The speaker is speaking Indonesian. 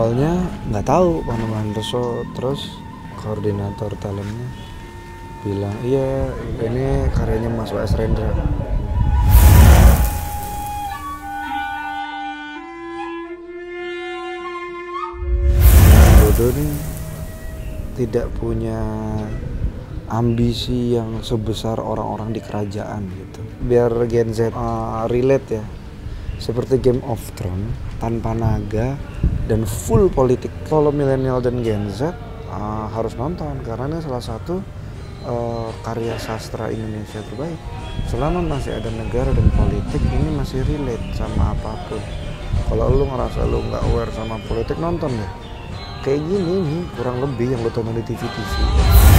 awalnya nggak tahu Panembahan Rso, terus koordinator talentnya bilang iya ini karyanya Mas W.S. Rendra. Bodoh nih tidak punya ambisi yang sebesar orang-orang di kerajaan gitu. Biar Gen Z relate ya, seperti Game of Thrones tanpa naga dan full politik. Kalau milenial dan Gen Z harus nonton karena ini salah satu karya sastra Indonesia terbaik. Selama masih ada negara dan politik, ini masih relate sama apapun. Kalau lu ngerasa lu nggak aware sama politik, nonton deh. Kayak gini nih kurang lebih yang lu tonton di TV-TV.